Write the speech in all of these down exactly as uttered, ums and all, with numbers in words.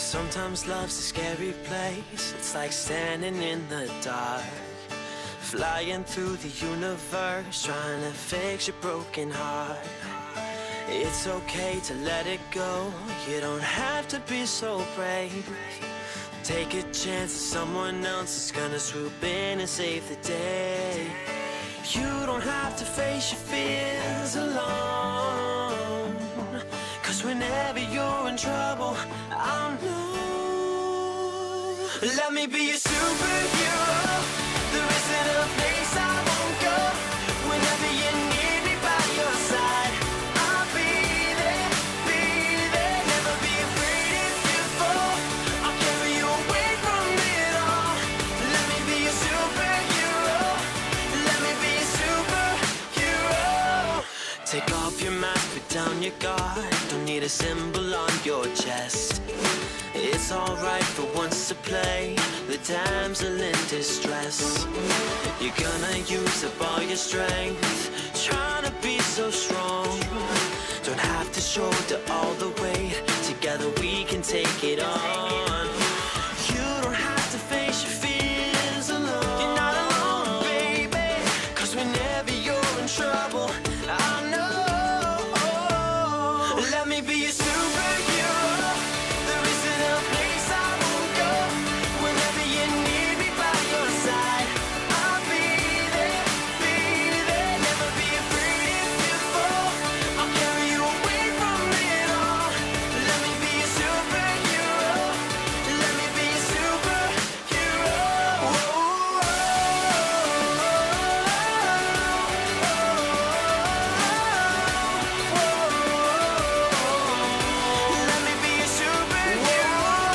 Sometimes love's a scary place. It's like standing in the dark, flying through the universe, trying to fix your broken heart. It's okay to let it go. You don't have to be so brave. Take a chance that someone else is gonna swoop in and save the day. You don't have to face your fears alone, 'cause whenever you're in trouble, I'll know. Let me be a superhero. There isn't a place I won't go. Whenever you need me by your side, I'll be there, be there. Never be afraid if you fall. I'll carry you away from it all. Let me be a superhero. Let me be a superhero. Take off your mask, put down your guard. Don't need a symbol on your chest. It's alright for once to play the damsel in distress. You're gonna use up all your strength, trying to be so strong. Don't have to shoulder all the weight. Together we can take it on. You don't have to face your fears alone. You're not alone, baby, 'cause whenever you're in trouble, I know. Let me be a superhero. There isn't a place I won't go. Whenever you need me by your side, I'll be there, be there. Never be afraid if you fall. I'll carry you away from it all. Let me be a superhero. Let me be a superhero. Let me be a superhero.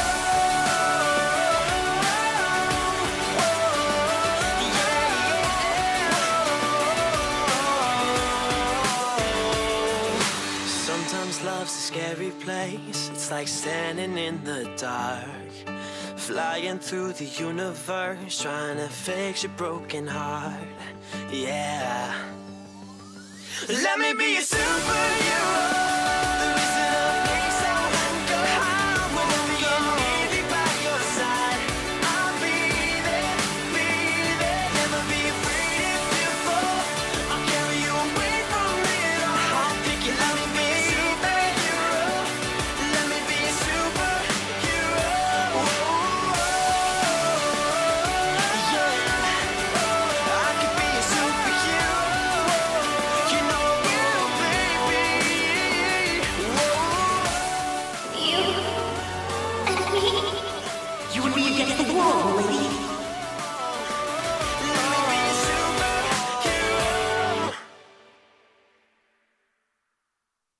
Sometimes love's a scary place. It's like standing in the dark, flying through the universe, trying to fix your broken heart. Yeah. Let me be a superhero. There isn't a place I won't go. Whenever you need me by your side, I'll be there, be there. Never be afraid if you fall. I'll carry you away from it all. I'll pick you. Let me be a superhero. Let me be a superhero. Yeah, I could be a superhero. You know I will, baby. You and me. You and me against the world, lady.